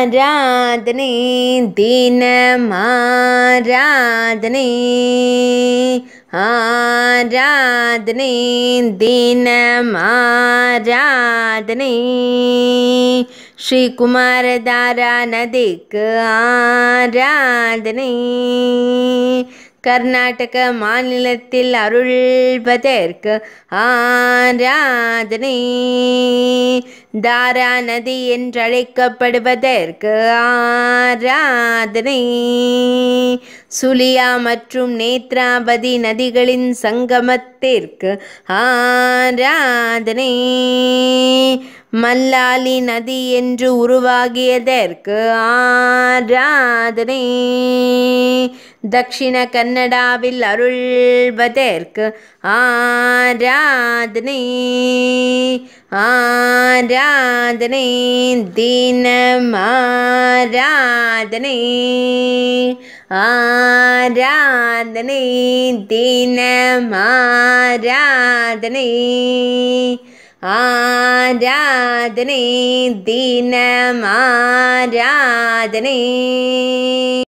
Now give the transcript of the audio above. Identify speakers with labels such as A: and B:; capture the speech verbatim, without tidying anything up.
A: ஆராதனை தினம் ஆராதனை ஆராதனை தினம் ஆராதனை ஸ்ரீகுமாரதாரா நதிக்கு ஆராதனை கர்நாடக மாநிலத்தில் அருள்வதற்கு ஆராதனை தாரா நதி என்றழைக்கப்படுவதற்கு ஆராதனை சுலியா மற்றும் நேத்ராவதி நதிகளின் சங்கமத்திற்கு ஆராதனை மல்லாலி நதி என்று உருவாகியதற்கு ஆராதனை தக்ஷிண கன்னடாவில் அருள்வதற்கு ஆராதனை ஆராதனை தினம் ஆராதனை ஆராதனை தினம் ஆராதனை ஆராதனை தினம் ஆராதனை.